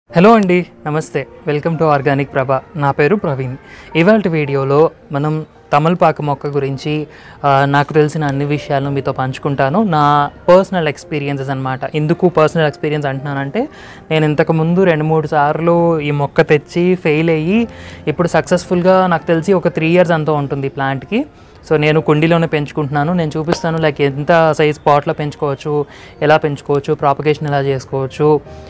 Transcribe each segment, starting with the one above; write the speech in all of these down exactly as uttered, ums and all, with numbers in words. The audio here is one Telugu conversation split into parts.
హలో అండి, నమస్తే. వెల్కమ్ టు ఆర్గానిక్ ప్రభా. నా పేరు ప్రవీణ్. ఇవాళ వీడియోలో మనం తమలపాకు మొక్క గురించి నాకు తెలిసిన అన్ని విషయాలను మీతో పంచుకుంటాను. నా పర్సనల్ ఎక్స్పీరియన్సెస్ అనమాట. ఎందుకు పర్సనల్ ఎక్స్పీరియన్స్ అంటున్నానంటే, నేను ఇంతకుముందు రెండు మూడు సార్లు ఈ మొక్క తెచ్చి ఫెయిల్ అయ్యి ఇప్పుడు సక్సెస్ఫుల్గా నాకు తెలిసి ఒక త్రీ ఇయర్స్ అంతా ఉంటుంది ప్లాంట్కి. సో నేను కుండీలోనే పెంచుకుంటున్నాను. నేను చూపిస్తాను లైక్ ఎంత సైజ్ పాట్లో పెంచుకోవచ్చు, ఎలా పెంచుకోవచ్చు, ప్రాపగేషన్ ఎలా చేసుకోవచ్చు,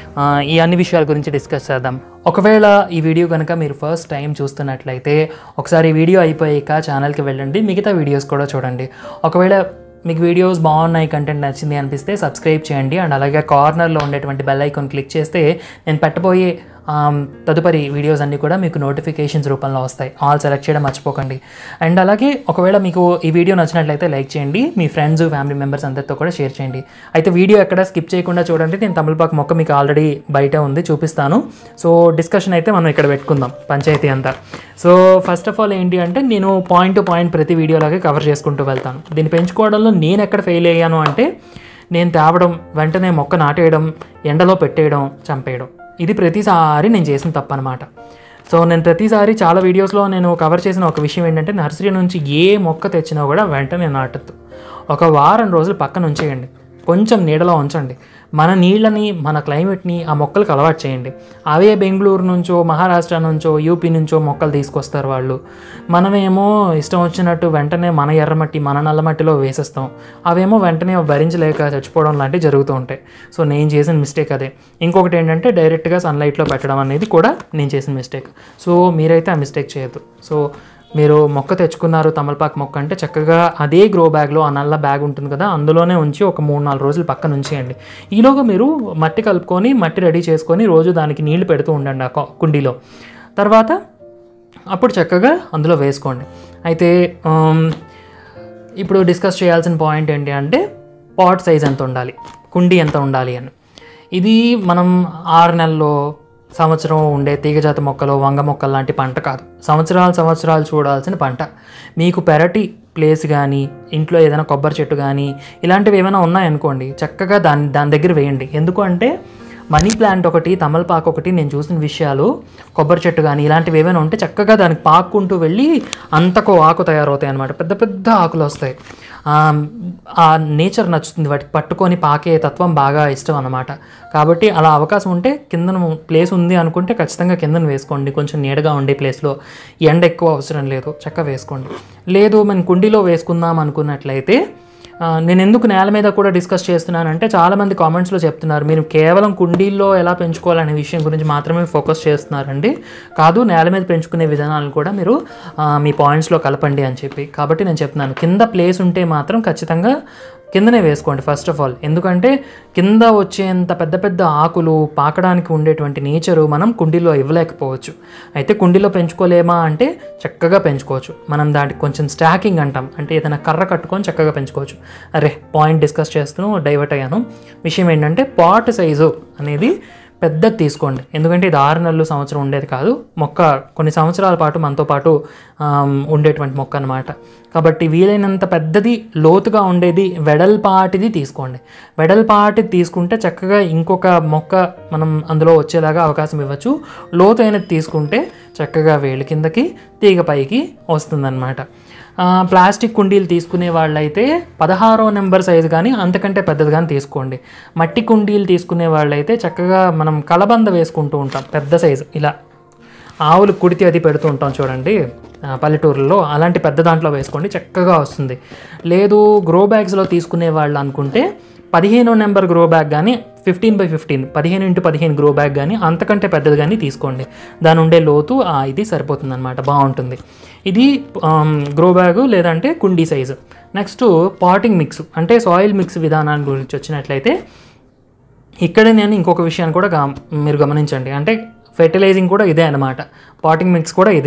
ఈ అన్ని విషయాల గురించి డిస్కస్ చేద్దాం. ఒకవేళ ఈ వీడియో కనుక మీరు ఫస్ట్ టైం చూస్తున్నట్లయితే ఒకసారి ఈ వీడియో అయిపోయాక ఛానల్కి వెళ్ళండి, మిగతా వీడియోస్ కూడా చూడండి. ఒకవేళ మీకు వీడియోస్ బాగున్నాయి, కంటెంట్ నచ్చింది అనిపిస్తే సబ్స్క్రైబ్ చేయండి. అండ్ అలాగే కార్నర్లో ఉండేటువంటి బెల్ ఐకాన్ క్లిక్ చేస్తే నేను పెట్టబోయే తదుపరి వీడియోస్ అన్నీ కూడా మీకు నోటిఫికేషన్స్ రూపంలో వస్తాయి. ఆల్ సెలెక్ట్ చేయడం మర్చిపోకండి. అండ్ అలాగే ఒకవేళ మీకు ఈ వీడియో నచ్చినట్లయితే లైక్ చేయండి, మీ ఫ్రెండ్స్ ఫ్యామిలీ మెంబర్స్ అందరితో కూడా షేర్ చేయండి. అయితే వీడియో ఎక్కడ స్కిప్ చేయకుండా చూడండి. నేను తమలపాకు మొక్క మీకు ఆల్రెడీ బయట ఉంది, చూపిస్తాను. సో డిస్కషన్ అయితే మనం ఇక్కడ పెట్టుకుందాం, పంచాయతీ అంతా. సో ఫస్ట్ ఆఫ్ ఆల్ ఏంటి అంటే, నేను పాయింట్ టు పాయింట్ ప్రతి వీడియోలాగే కవర్ చేసుకుంటూ వెళ్తాను. దీన్ని పెంచుకోవడంలో నేను ఎక్కడ ఫెయిల్ అయ్యాను అంటే, నేను తేవడం, వెంటనే మొక్క నాటేయడం, ఎండలో పెట్టేయడం, చంపేయడం, ఇది ప్రతిసారి నేను చేసిన తప్పు అనమాట. సో నేను ప్రతిసారి చాలా వీడియోస్లో నేను కవర్ చేసిన ఒక విషయం ఏంటంటే, నర్సరీ నుంచి ఏ మొక్క తెచ్చినా కూడా వెంటనే నాటద్దు. ఒక వారం రోజులు పక్కన ఉంచేయండి, కొంచెం నీడలో ఉంచండి. మన నీళ్ళని, మన క్లైమేట్ని ఆ మొక్కలకు అలవాటు చేయండి. అవే బెంగళూరు నుంచో, మహారాష్ట్ర నుంచో, యూపీ నుంచో మొక్కలు తీసుకొస్తారు వాళ్ళు. మనమేమో ఇష్టం వచ్చినట్టు వెంటనే మన ఎర్రమట్టి, మన నల్లమట్టిలో వేసేస్తాం. అవేమో వెంటనే భరించలేక చచ్చిపోవడం లాంటివి జరుగుతూ ఉంటాయి. సో నేను చేసిన మిస్టేక్ అదే. ఇంకొకటి ఏంటంటే, డైరెక్ట్గా సన్లైట్లో పెట్టడం అనేది కూడా నేను చేసిన మిస్టేక్. సో మీరైతే ఆ మిస్టేక్ చేయొద్దు. సో మీరు మొక్క తెచ్చుకున్నారు, తమలపాకు మొక్క అంటే చక్కగా అదే గ్రో బ్యాగ్లో, ఆ నల్ల బ్యాగ్ ఉంటుంది కదా, అందులోనే ఉంచి ఒక మూడు నాలుగు రోజులు పక్కన ఉంచేయండి. ఈలోగా మీరు మట్టి కలుపుకొని, మట్టి రెడీ చేసుకొని రోజు దానికి నీళ్లు పెడుతూ ఉండండి ఆ కుండీలో. తర్వాత అప్పుడు చక్కగా అందులో వేసుకోండి. అయితే ఇప్పుడు డిస్కస్ చేయాల్సిన పాయింట్ ఏంటి అంటే, పాట్ సైజ్ ఎంత ఉండాలి, కుండీ ఎంత ఉండాలి అని. ఇది మనం ఆరు నెలల్లో, సంవత్సరం ఉండే తీగజాతి మొక్కలు, వంగ మొక్కలు లాంటి పంట కాదు. సంవత్సరాలు సంవత్సరాలు చూడాల్సిన పంట. మీకు పెరటి ప్లేస్ కానీ, ఇంట్లో ఏదైనా కొబ్బరి చెట్టు కానీ ఇలాంటివి ఏమైనా ఉన్నాయనుకోండి, చక్కగా దాని దాని దగ్గర వేయండి. ఎందుకు అంటే, మనీ ప్లాంట్ ఒకటి, తమలపాకు ఒకటి, నేను చూసిన విషయాలు, కొబ్బరి చెట్టు కానీ ఇలాంటివి ఏమైనా ఉంటే చక్కగా దానికి పాక్కుంటూ వెళ్ళి అంతకో ఆకు తయారవుతాయి అన్నమాట. పెద్ద పెద్ద ఆకులు వస్తాయి. ఆ నేచర్ నచ్చుతుంది వాటికి, పట్టుకొని పాకే తత్వం బాగా ఇష్టం అన్నమాట. కాబట్టి అలా అవకాశం ఉంటే, కిందన ప్లేస్ ఉంది అనుకుంటే ఖచ్చితంగా కిందన వేసుకోండి. కొంచెం నీడగా ఉండే ప్లేస్లో, ఎండ ఎక్కువ అవసరం లేదు, చక్కగా వేసుకోండి. లేదు మనం కుండీలో వేసుకుందాం అనుకున్నట్లయితే, నేను ఎందుకు నేల మీద కూడా డిస్కస్ చేస్తున్నానంటే, చాలామంది కామెంట్స్లో చెప్తున్నారు మీరు కేవలం కుండీల్లో ఎలా పెంచుకోవాలనే విషయం గురించి మాత్రమే ఫోకస్ చేస్తున్నారండి. కాదు, నేల మీద పెంచుకునే విధానాలను కూడా మీరు మీ పాయింట్స్లో కలపండి అని చెప్పి. కాబట్టి నేను చెప్తున్నాను, కింద ప్లేస్ ఉంటే మాత్రం ఖచ్చితంగా కిందనే వేసుకోండి ఫస్ట్ ఆఫ్ ఆల్. ఎందుకంటే కింద వచ్చేంత పెద్ద పెద్ద ఆకులు, పాకడానికి ఉండేటువంటి నేచరు మనం కుండీలో ఇవ్వలేకపోవచ్చు. అయితే కుండీలో పెంచుకోలేమా అంటే చక్కగా పెంచుకోవచ్చు. మనం దానికి కొంచెం స్టాకింగ్ అంటాం, అంటే ఏదైనా కర్ర కట్టుకొని చక్కగా పెంచుకోవచ్చు. అరే పాయింట్ డిస్కస్ చేస్తూ డైవర్ట్ అయ్యాను. విషయం ఏంటంటే, పాట్ సైజు అనేది పెద్దది తీసుకోండి. ఎందుకంటే ఇది ఆరు నెలలు, సంవత్సరం ఉండేది కాదు. మొక్క కొన్ని సంవత్సరాల పాటు మనతో పాటు ఉండేటువంటి మొక్క అన్నమాట. కాబట్టి వీలైనంత పెద్దది, లోతుగా ఉండేది, వెడల్పాటిది తీసుకోండి. వెడల్పాటిది తీసుకుంటే చక్కగా ఇంకొక మొక్క మనం అందులో వచ్చేలాగా అవకాశం ఇవ్వచ్చు. లోతైనది తీసుకుంటే చక్కగా వేళ్ళ కిందకి, తీగ పైకి వస్తుందన్నమాట. ప్లాస్టిక్ కుండీలు తీసుకునే వాళ్ళైతే పదహారో నెంబర్ సైజు కానీ అంతకంటే పెద్దది కానీ తీసుకోండి. మట్టి కుండీలు తీసుకునే వాళ్ళైతే చక్కగా మనం కలబంద వేసుకుంటూ ఉంటాం, పెద్ద సైజు, ఇలా ఆవులు కుడితి అది పెడుతూ ఉంటాం చూడండి పల్లెటూరులో, అలాంటి పెద్ద దాంట్లో వేసుకోండి, చక్కగా వస్తుంది. లేదు గ్రో బ్యాగ్స్లో తీసుకునే వాళ్ళు అనుకుంటే పదిహేనో నెంబర్ గ్రో బ్యాగ్ కానీ, ఫిఫ్టీన్ బై ఫిఫ్టీన్ పదిహేను ఇంటూ పదిహేను గ్రో బ్యాగ్ కానీ అంతకంటే పెద్దది కానీ తీసుకోండి. దాని ఉండే లోతు ఇది సరిపోతుంది అనమాట, బాగుంటుంది. ఇది గ్రో బ్యాగు లేదంటే కుండీ సైజు. నెక్స్ట్ పాటింగ్ మిక్స్, అంటే సాయిల్ మిక్స్ విధానాన్ని గురించి వచ్చినట్లయితే, ఇక్కడ నేను ఇంకొక విషయాన్ని కూడా మీరు గమనించండి. అంటే ఫెర్టిలైజింగ్ కూడా ఇదే అనమాట, పాటింగ్ మిక్స్ కూడా ఇదే.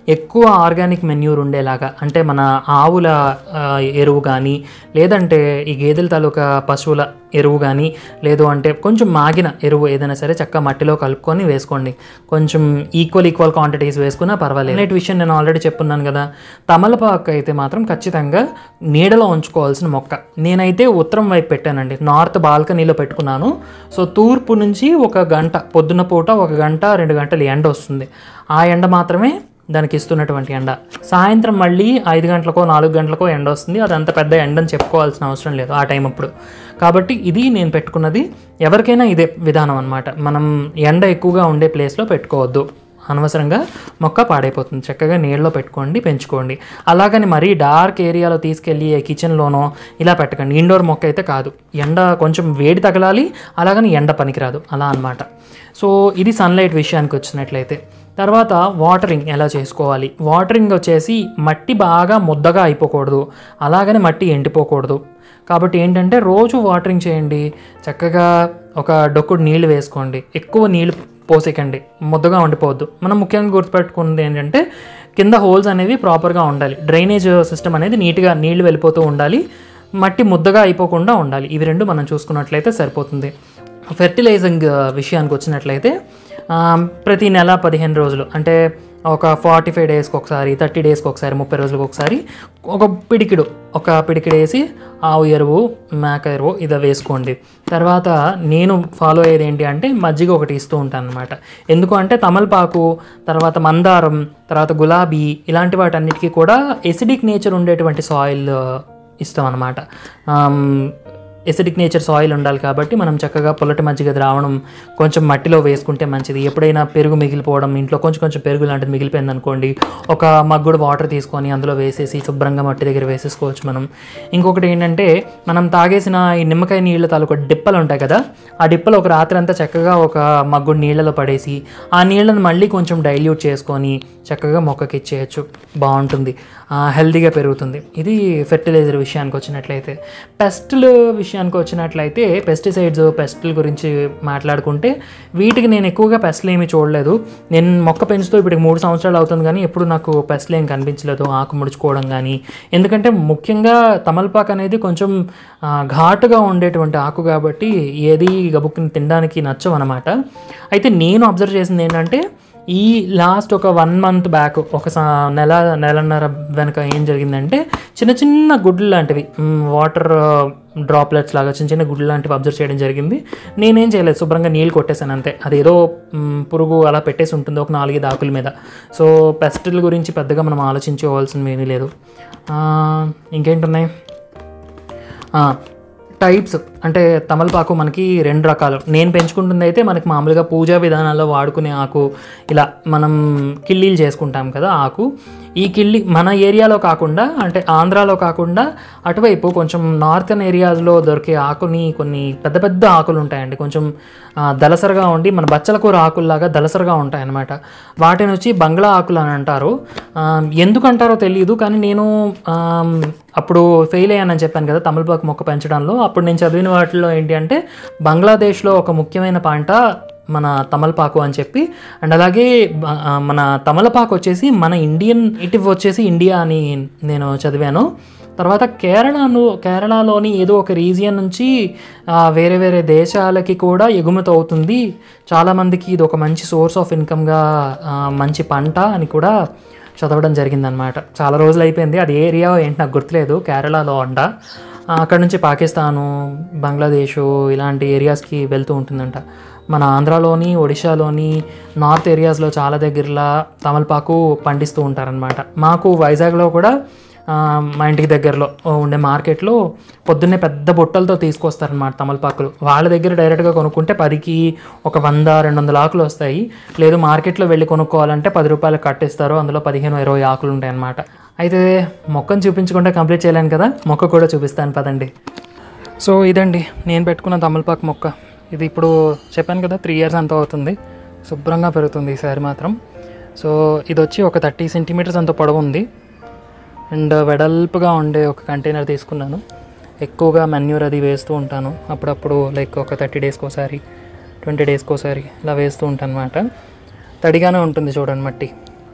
ఎక్కువ ఆర్గానిక్ మెన్యూర్ ఉండేలాగా, అంటే మన ఆవుల ఎరువు కానీ లేదంటే ఈ గేదెల తాలూకా పశువుల ఎరువు కానీ లేదు అంటే కొంచెం మాగిన ఎరువు ఏదైనా సరే చక్కగా మట్టిలో కలుపుకొని వేసుకోండి. కొంచెం ఈక్వల్ ఈక్వల్ క్వాంటిటీస్ వేసుకున్నా పర్వాలేదు. నేటి విషయం నేను ఆల్రెడీ చెప్పున్నాను కదా, తమలపాకు అయితే మాత్రం ఖచ్చితంగా నీడలో ఉంచుకోవాల్సిన మొక్క. నేనైతే ఉత్తరం వైపు పెట్టానండి, నార్త్ బాల్కనీలో పెట్టుకున్నాను. సో తూర్పు నుంచి ఒక గంట పొద్దున్న పూట ఒక గంట రెండు గంటలు ఎండ వస్తుంది. ఆ ఎండ మాత్రమే దానికి ఇస్తున్నటువంటి ఎండ. సాయంత్రం మళ్ళీ ఐదు గంటలకో నాలుగు గంటలకో ఎండ వస్తుంది. అది అంత పెద్ద ఎండని చెప్పుకోవాల్సిన అవసరం లేదు ఆ టైం అప్పుడు. కాబట్టి ఇది నేను పెట్టుకున్నది. ఎవరికైనా ఇదే విధానం అనమాట. మనం ఎండ ఎక్కువగా ఉండే ప్లేస్లో పెట్టుకోవద్దు, అనవసరంగా మొక్క పాడైపోతుంది. చక్కగా నీళ్ళలో పెట్టుకోండి, పెంచుకోండి. అలాగని మరీ డార్క్ ఏరియాలో తీసుకెళ్ళి కిచెన్లోనో ఇలా పెట్టకండి. ఇండోర్ మొక్క అయితే కాదు, ఎండ కొంచెం వేడి తగలాలి, అలాగని ఎండ పనికిరాదు అలా అనమాట. సో ఇది సన్లైట్ విషయానికి వచ్చినట్లయితే. తర్వాత వాటరింగ్ ఎలా చేసుకోవాలి. వాటరింగ్ వచ్చేసి మట్టి బాగా ముద్దగా అయిపోకూడదు, అలాగని మట్టి ఎండిపోకూడదు. కాబట్టి ఏంటంటే రోజు వాటరింగ్ చేయండి. చక్కగా ఒక డొక్కుడు నీళ్ళు వేసుకోండి, ఎక్కువ నీళ్ళు పోసేకండి, ముద్దగా ఉండిపోవద్దు. మనం ముఖ్యంగా గుర్తుపెట్టుకున్నది ఏంటంటే కింద హోల్స్ అనేవి ప్రాపర్గా ఉండాలి, డ్రైనేజ్ సిస్టమ్ అనేది నీట్గా నీళ్లు వెళ్ళిపోతూ ఉండాలి, మట్టి ముద్దగా అయిపోకుండా ఉండాలి. ఇవి రెండు మనం చూసుకున్నట్లయితే సరిపోతుంది. ఫెర్టిలైజింగ్ విషయానికి వచ్చినట్లయితే ప్రతి నెల పదిహేను రోజులు అంటే ఒక ఫార్టీ ఫైవ్ డేస్కి ఒకసారి, థర్టీ డేస్కి ఒకసారి, ముప్పై రోజులకు ఒకసారి ఒక పిడికిడు ఒక పిడికిడు వేసి ఆవు ఎరువు, మేక ఎరువు ఇది వేసుకోండి. తర్వాత నేను ఫాలో అయ్యేది ఏంటి అంటే మజ్జిగ ఒకటి ఇస్తూ ఉంటాను అనమాట. ఎందుకు అంటే తమలపాకు, తర్వాత మందారం, తర్వాత గులాబీ ఇలాంటి వాటన్నిటికీ కూడా ఎసిడిక్ నేచర్ ఉండేటువంటి సాయిల్ ఇస్తాం అనమాట. ఎసిడిక్ నేచర్ సాయిల్ ఉండాలి కాబట్టి మనం చక్కగా పొల్లటి మజ్జిగ ద్రావణం కొంచెం మట్టిలో వేసుకుంటే మంచిది. ఎప్పుడైనా పెరుగు మిగిలిపోవడం, ఇంట్లో కొంచెం కొంచెం పెరుగు లాంటిది మిగిలిపోయింది అనుకోండి, ఒక మగ్గుడు వాటర్ తీసుకొని అందులో వేసేసి శుభ్రంగా మట్టి దగ్గర వేసేసుకోవచ్చు మనం. ఇంకొకటి ఏంటంటే మనం తాగేసిన ఈ నిమ్మకాయ నీళ్ళ తాలూకు డిప్పలు ఉంటాయి కదా, ఆ డిప్పలు ఒక రాత్రి అంతా చక్కగా ఒక మగ్గుడు నీళ్ళలో పడేసి ఆ నీళ్ళని మళ్ళీ కొంచెం డైల్యూట్ చేసుకొని చక్కగా మొక్కకి ఇచ్చేయచ్చు, బాగుంటుంది, హెల్తీగా పెరుగుతుంది. ఇది ఫెర్టిలైజర్ విషయానికి వచ్చినట్లయితే. పెస్టుల విషయానికి వచ్చినట్లయితే పెస్టిసైడ్స్, పెస్టుల గురించి మాట్లాడుకుంటే వీటికి నేను ఎక్కువగా పెస్టులు ఏమీ చూడలేదు. నేను మొక్క పెంచుతూ ఇప్పుడు మూడు సంవత్సరాలు అవుతుంది కానీ ఎప్పుడు నాకు పెస్టులు ఏం కనిపించలేదు, ఆకు ముడుచుకోవడం కానీ. ఎందుకంటే ముఖ్యంగా తమలపాకు అనేది కొంచెం ఘాటుగా ఉండేటువంటి ఆకు కాబట్టి ఏది గబుక్కుని తినడానికి నచ్చవు అనమాట. అయితే నేను అబ్జర్వ్ చేసింది ఏంటంటే ఈ లాస్ట్ ఒక వన్ మంత్ బ్యాక్, ఒక నెల నెలన్నర వెనక ఏం జరిగిందంటే చిన్న చిన్న గుడ్లు లాంటివి, వాటర్ డ్రాప్లెట్స్ లాగా చిన్న చిన్న గుడ్లు లాంటివి అబ్జర్వ్ చేయడం జరిగింది. నేనేం చేయలేదు, శుభ్రంగా నీళ్ళు కొట్టేశాను అంతే. అదేదో పురుగు అలా పెట్టేసి ఉంటుంది ఒక నాలుగైదు ఆకుల మీద. సో పెస్టిల్ గురించి పెద్దగా మనం ఆలోచించుకోవాల్సినవి ఏమీ లేదు. ఇంకేంటున్నాయి టైప్స్ అంటే తమలపాకు మనకి రెండు రకాలు. నేను పెంచుకుంటుంది అయితే మనకి మామూలుగా పూజా విధానాల్లో వాడుకునే ఆకు, ఇలా మనం కిళ్ళీలు చేసుకుంటాం కదా ఆకు. ఈ కిళ్ళి మన ఏరియాలో కాకుండా అంటే ఆంధ్రాలో కాకుండా అటువైపు కొంచెం నార్థన్ ఏరియాస్లో దొరికే ఆకుని కొన్ని పెద్ద పెద్ద ఆకులు ఉంటాయండి, కొంచెం దలసరగా ఉండి మన బచ్చల కూర ఆకుల్లాగా దలసరగా ఉంటాయన్నమాట. వాటిని వచ్చి బంగ్లా ఆకులు అని అంటారు. ఎందుకంటారో తెలియదు కానీ నేను అప్పుడు ఫెయిల్ అయ్యానని చెప్పాను కదా తమలపాకు మొక్క పెంచడంలో. అప్పుడు నేను చదివిన వాటిలో ఏంటి అంటే బంగ్లాదేశ్లో ఒక ముఖ్యమైన పంట మన తమలపాకు అని చెప్పి, అండ్ అలాగే మన తమలపాకు వచ్చేసి మన ఇండియన్ నేటివ్ వచ్చేసి ఇండియా అని నేను చదివాను. తర్వాత కేరళను కేరళలోని ఏదో ఒక రీజియన్ నుంచి వేరే వేరే దేశాలకి కూడా ఎగుమతి అవుతుంది, చాలామందికి ఇది ఒక మంచి సోర్స్ ఆఫ్ ఇన్కమ్గా మంచి పంట అని కూడా చదవడం జరిగిందనమాట. చాలా రోజులు అయిపోయింది, అది ఏరియా ఏంటి నాకు గుర్తులేదు, కేరళలో అంట. అక్కడ నుంచి పాకిస్తాను, బంగ్లాదేశ్ ఇలాంటి ఏరియాస్కి వెళ్తూ ఉంటుందంట. మన ఆంధ్రాలోని, ఒడిశాలోని నార్త్ ఏరియాస్లో చాలా దగ్గరలా తమలపాకు పండిస్తూ ఉంటారనమాట. మాకు వైజాగ్లో కూడా మా ఇంటికి దగ్గరలో ఉండే మార్కెట్లో పొద్దున్నే పెద్ద బుట్టలతో తీసుకొస్తారనమాట తమలపాకులు. వాళ్ళ దగ్గర డైరెక్ట్గా కొనుక్కుంటే పదికి ఒక వంద రెండు వందల ఆకులు వస్తాయి. లేదు మార్కెట్లో వెళ్ళి కొనుక్కోవాలంటే పది రూపాయలు కట్టిస్తారు, అందులో పదిహేను ఇరవై ఆకులు ఉంటాయి అన్నమాట. అయితే మొక్కను చూపించకుండా కంప్లీట్ చేయలేను కదా, మొక్క కూడా చూపిస్తాను పదండి. సో ఇదండి నేను పెట్టుకున్న తమలపాకు మొక్క. ఇది ఇప్పుడు చెప్పాను కదా త్రీ ఇయర్స్ అంతా అవుతుంది, శుభ్రంగా పెరుగుతుంది ఈసారి మాత్రం. సో ఇది వచ్చి ఒక థర్టీ సెంటీమీటర్స్ అంత పొడవు ఉంది అండ్ వెడల్పుగా ఉండే ఒక కంటైనర్ తీసుకున్నాను. ఎక్కువగా మెన్యూర్ అది వేస్తూ ఉంటాను అప్పుడప్పుడు, లైక్ ఒక థర్టీ డేస్కి ఒకసారి, ట్వంటీ డేస్కి ఒకసారి ఇలా వేస్తూ ఉంటాను అనమాట. తడిగానే ఉంటుంది చూడండి మట్టి,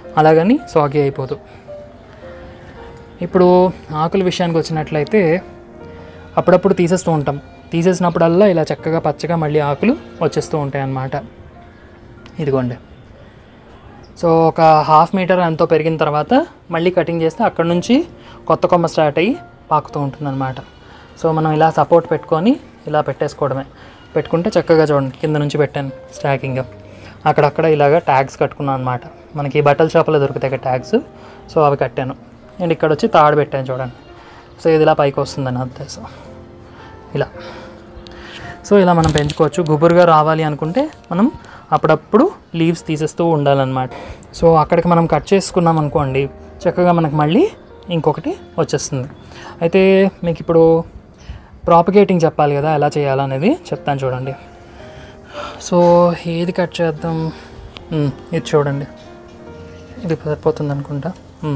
అలాగని సాగి అయిపోదు. ఇప్పుడు ఆకుల విషయానికి వచ్చినట్లయితే అప్పుడప్పుడు తీసేస్తూ ఉంటాం. తీసేసినప్పుడల్లా ఇలా చక్కగా పచ్చగా మళ్ళీ ఆకులు వచ్చేస్తూ ఉంటాయి అన్నమాట. ఇదిగోండి. సో ఒక హాఫ్ మీటర్ ఎంతో పెరిగిన తర్వాత మళ్ళీ కటింగ్ చేస్తే అక్కడ నుంచి కొత్త కొమ్మ స్టార్ట్ అయ్యి పాకుతూ ఉంటుందన్నమాట. సో మనం ఇలా సపోర్ట్ పెట్టుకొని ఇలా పెట్టేసుకోవడమే. పెట్టుకుంటే చక్కగా చూడండి, కింద నుంచి పెట్టాను స్టాకింగ్. అక్కడక్కడ ఇలాగ ట్యాగ్స్ కట్టుకున్నాను అనమాట. మనకి బట్టల షాపులో దొరుకుతాయి ట్యాగ్స్. సో అవి కట్టాను. అండ్ ఇక్కడ వచ్చి తాడు పెట్టాను చూడండి. సో ఇది ఇలా పైకి వస్తుందని ఉద్దేశం. ఇలా సో ఇలా మనం పెంచుకోవచ్చు. గుబురుగా రావాలి అనుకుంటే మనం అప్పుడప్పుడు లీవ్స్ తీసేస్తూ ఉండాలన్నమాట. సో అక్కడికి మనం కట్ చేసుకున్నాం అనుకోండి, చక్కగా మనకు మళ్ళీ ఇంకొకటి వచ్చేస్తుంది. అయితే మీకు ఇప్పుడు ప్రాపగేటింగ్ చెప్పాలి కదా, ఎలా చేయాలనేది చెప్తాను చూడండి. సో ఏది కట్ చేద్దాం, ఇది చూడండి, ఇది సరిపోతుంది అనుకుంటా.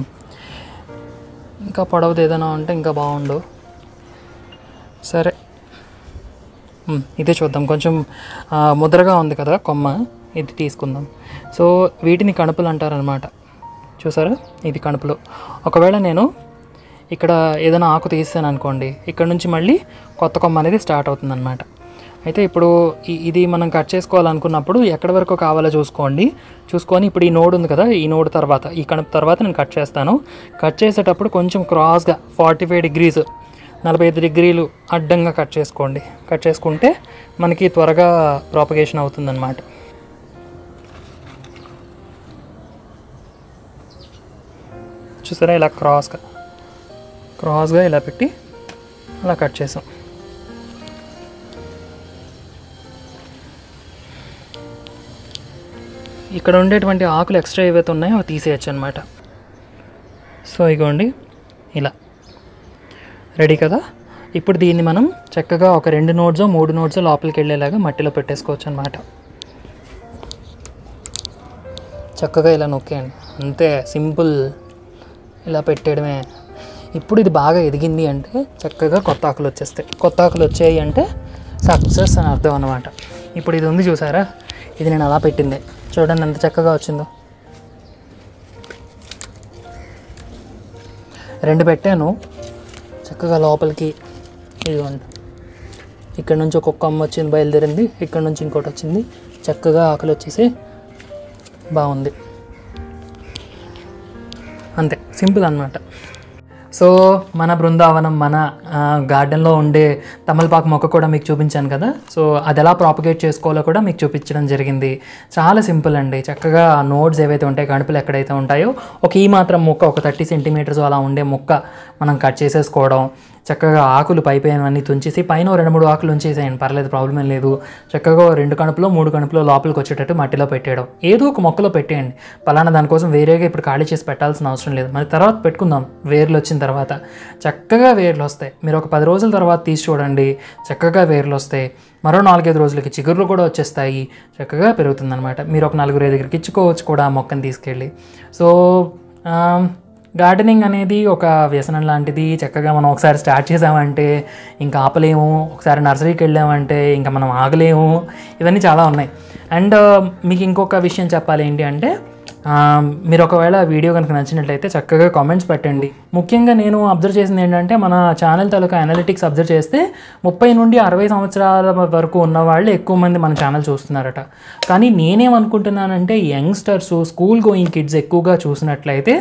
ఇంకా పొడవుది ఏదైనా ఉంటే ఇంకా బాగుండు. సరే ఇదే చూద్దాం. కొంచెం ముద్రగా ఉంది కదా కొమ్మ, ఇది తీసుకుందాం. సో వీటిని కణుపులు అంటారనమాట. చూసారా, ఇది కణుపులు. ఒకవేళ నేను ఇక్కడ ఏదైనా ఆకు తీస్తాను అనుకోండి, ఇక్కడ నుంచి మళ్ళీ కొత్త కొమ్మ అనేది స్టార్ట్ అవుతుందన్నమాట. అయితే ఇప్పుడు ఇది మనం కట్ చేసుకోవాలనుకున్నప్పుడు ఎక్కడి వరకు కావాలో చూసుకోండి. చూసుకొని ఇప్పుడు ఈ నోడ్ ఉంది కదా, ఈ నోడ్ తర్వాత ఈ కణుపు తర్వాత నేను కట్ చేస్తాను. కట్ చేసేటప్పుడు కొంచెం క్రాస్గా ఫార్టీ ఫైవ్ డిగ్రీస్ నలభై ఐదు డిగ్రీలు అడ్డంగా కట్ చేసుకోండి. కట్ చేసుకుంటే మనకి త్వరగా ప్రాపగేషన్ అవుతుందన్నమాట. చూసారా, ఇలా క్రాస్గా క్రాస్గా ఇలా పెట్టి అలా కట్ చేసాం. ఇక్కడ ఉండేటువంటి ఆకులు ఎక్స్ట్రా ఏవైతే ఉన్నాయో అవి తీసేయచ్చు అనమాట. సో ఇగోండి ఇలా రెడీ కదా. ఇప్పుడు దీన్ని మనం చక్కగా ఒక రెండు నోట్స్ మూడు నోట్స్ లోపలికి వెళ్ళేలాగా మట్టిలో పెట్టేసుకోవచ్చు అనమాట. చక్కగా ఇలా నొక్కేయండి, అంతే సింపుల్. ఇలా పెట్టేయడమే. ఇప్పుడు ఇది బాగా ఎదిగింది అంటే చక్కగా కొత్త ఆకులు వచ్చేస్తాయి. కొత్త ఆకులు వచ్చాయి అంటే సక్సెస్ అని అర్థం అన్నమాట. ఇప్పుడు ఇది ఉంది చూసారా, ఇది నేను అలా పెట్టింది చూడండి ఎంత చక్కగా వచ్చిందో. రెండు పెట్టాను చక్కగా లోపలికి. ఇదిగోండి, ఇక్కడ నుంచి ఒక్కొక్క కొమ్మ వచ్చింది, బయలుదేరింది. ఇక్కడ నుంచి ఇంకోటి వచ్చింది. చక్కగా ఆకులు వచ్చేసి బాగుంది. అంతే, సింపుల్ అన్నమాట. సో మన బృందావనం, మన గార్డెన్లో ఉండే తమలపాకు మొక్క కూడా మీకు చూపించాను కదా. సో అది ఎలా ప్రాపగేట్ చేసుకోవాలో కూడా మీకు చూపించడం జరిగింది. చాలా సింపుల్ అండి. చక్కగా నోడ్స్ ఏవైతే ఉంటాయో, కణుపులు ఎక్కడైతే ఉంటాయో, ఒక ఈ మాత్రం మొక్క, ఒక థర్టీ సెంటీమీటర్స్ అలా ఉండే మొక్క మనం కట్ చేసేసుకోవడం. చక్కగా ఆకులు పైపోయినవన్నీ తుంచేసి పైన రెండు మూడు ఆకులు ఉంచేసేయండి, పర్లేదు, ప్రాబ్లం ఏం లేదు. చక్కగా రెండు కణుపులో మూడు కణుపులో లోపలికి వచ్చేటట్టు మట్టిలో పెట్టేయడం. ఏదో ఒక మొక్కలో పెట్టేయండి. పలానా దానికోసం వేరేగా ఇప్పుడు ఖాళీ చేసి పెట్టాల్సిన అవసరం లేదు. మరి తర్వాత పెట్టుకుందాం, వేర్లు వచ్చిన తర్వాత చక్కగా వేర్లు వస్తాయి. మీరు ఒక పది రోజుల తర్వాత తీసి చూడండి, చక్కగా వేర్లు వస్తాయి. మరో నాలుగైదు రోజులకి చిగుర్లు కూడా వచ్చేస్తాయి. చక్కగా పెరుగుతుందన్నమాట. మీరు ఒక నలుగురు ఐదుగురికి ఇచ్చుకోవచ్చు కూడా మొక్కని తీసుకెళ్ళి. సో గార్డెనింగ్ అనేది ఒక వ్యసనం లాంటిది. చక్కగా మనం ఒకసారి స్టార్ట్ చేసామంటే ఇంకా ఆపలేము. ఒకసారి నర్సరీకి వెళ్ళామంటే ఇంకా మనం ఆగలేము. ఇవన్నీ చాలా ఉన్నాయి. అండ్ మీకు ఇంకొక విషయం చెప్పాలి ఏంటి అంటే, మీరు ఒకవేళ వీడియో కనుక నచ్చినట్లయితే చక్కగా కామెంట్స్ పెట్టండి. ముఖ్యంగా నేను అబ్జర్వ్ చేసింది ఏంటంటే, మన ఛానల్ తాలూకా అనలిటిక్స్ అబ్జర్వ్ చేస్తే ముప్పై నుండి అరవై సంవత్సరాల వరకు ఉన్న వాళ్ళు ఎక్కువ మంది మన ఛానల్ చూస్తున్నారట. కానీ నేనేమనుకుంటున్నానంటే, యంగ్స్టర్స్, స్కూల్ గోయింగ్ కిడ్స్ ఎక్కువగా చూసినట్లయితే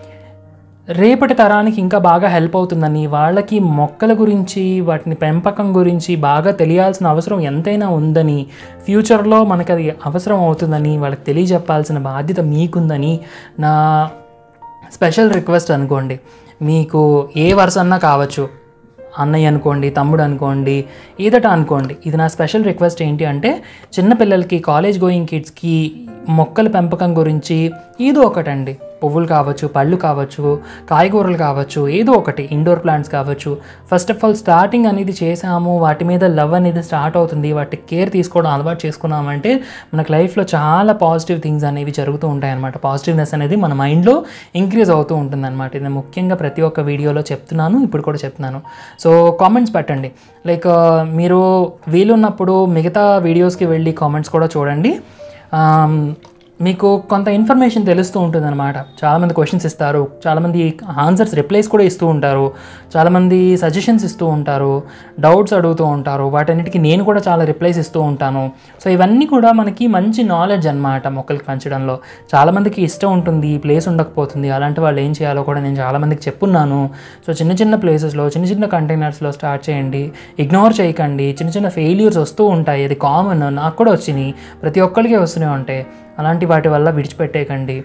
రేపటి తరానికి ఇంకా బాగా హెల్ప్ అవుతుందని, వాళ్ళకి మొక్కల గురించి, వాటిని పెంపకం గురించి బాగా తెలియాల్సిన అవసరం ఎంతైనా ఉందని, ఫ్యూచర్లో మనకు అది అవసరం అవుతుందని వాళ్ళకి తెలియజెప్పాల్సిన బాధ్యత మీకుందని నా స్పెషల్ రిక్వెస్ట్ అనుకోండి. మీకు ఏ వరుస అన్నా కావచ్చు, అన్నయ్య అనుకోండి, తమ్ముడు అనుకోండి, ఏదట అనుకోండి. ఇది నా స్పెషల్ రిక్వెస్ట్ ఏంటి అంటే, చిన్నపిల్లలకి, కాలేజ్ గోయింగ్ కిడ్స్కి మొక్కల పెంపకం గురించి ఏదో ఒకటండి, పువ్వులు కావచ్చు, పళ్ళు కావచ్చు, కాయగూరలు కావచ్చు, ఏదో ఒకటి, ఇండోర్ ప్లాంట్స్ కావచ్చు. ఫస్ట్ ఆఫ్ ఆల్ స్టార్టింగ్ అనేది చేసాము, వాటి మీద లవ్ అనేది స్టార్ట్ అవుతుంది, వాటి కేర్ తీసుకోవడం అలవాటు చేసుకున్నామంటే మనకు లైఫ్లో చాలా పాజిటివ్ థింగ్స్ అనేవి జరుగుతూ ఉంటాయి అన్నమాట. పాజిటివ్నెస్ అనేది మన మైండ్లో ఇంక్రీజ్ అవుతూ ఉంటుంది అనమాట. ఇది ముఖ్యంగా ప్రతి ఒక్క వీడియోలో చెప్తున్నాను, ఇప్పుడు కూడా చెప్తున్నాను. సో కామెంట్స్ పెట్టండి. లైక్ మీరు వీలున్నప్పుడు మిగతా వీడియోస్కి వెళ్ళి కామెంట్స్ కూడా చూడండి. మీకు కొంత ఇన్ఫర్మేషన్ తెలుస్తూ ఉంటుంది అనమాట. చాలామంది క్వశ్చన్స్ ఇస్తారు, చాలామంది ఆన్సర్స్ రిప్లైస్ కూడా ఇస్తూ ఉంటారు, చాలామంది సజెషన్స్ ఇస్తూ ఉంటారు, డౌట్స్ అడుగుతూ ఉంటారు. వాటన్నిటికీ నేను కూడా చాలా రిప్లైస్ ఇస్తూ ఉంటాను. సో ఇవన్నీ కూడా మనకి మంచి నాలెడ్జ్ అనమాట మొక్కలకి పెంచడంలో. చాలామందికి ఇష్టం ఉంటుంది, ప్లేస్ ఉండకపోతుంది, అలాంటి వాళ్ళు ఏం చేయాలో కూడా నేను చాలామందికి చెప్పున్నాను. సో చిన్న చిన్న ప్లేసెస్లో చిన్న చిన్న కంటైనర్స్లో స్టార్ట్ చేయండి, ఇగ్నోర్ చేయకండి. చిన్న చిన్న ఫెయిల్యూర్స్ వస్తూ ఉంటాయి, అది కామన్, నాకు కూడా వచ్చినాయి, ప్రతి ఒక్కరికి వస్తూనే ఉంటాయి. అలాంటి వాటి వల్ల విడిచిపెట్టేయకండి.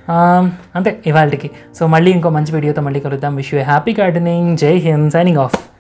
అంతే ఇవాళకి. సో మళ్ళీ ఇంకో మంచి వీడియోతో మళ్ళీ కలుద్దాం. Wish you happy gardening. జై హింద్. Signing off.